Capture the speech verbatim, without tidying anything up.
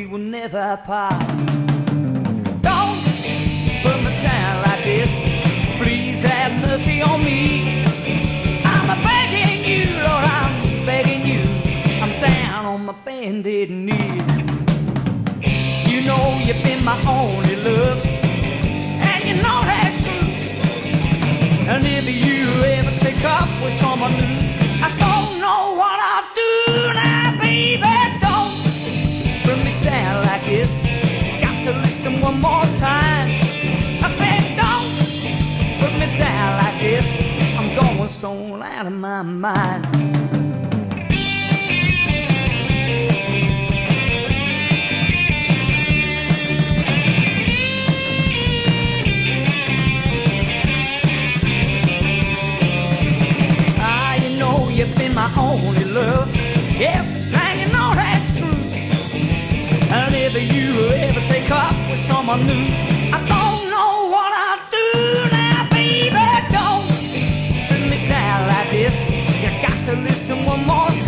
we will never part. Don't put me down like this, please have mercy on me. I'm begging you, Lord, I'm begging you, I'm down on my bended knee. You know you've been my only love, and you know that's true. And if you ever take up with someone new, I don't know what I'll do now, baby. Don't bring me down like this, got to listen one more time. I said don't put me down like this, I'm going stone out of my mind. You've been my only love, yes, and you know that's true. And if you ever take up with someone new, I don't know what I'll do now, baby. Don't put me down like this, you got to listen one more time.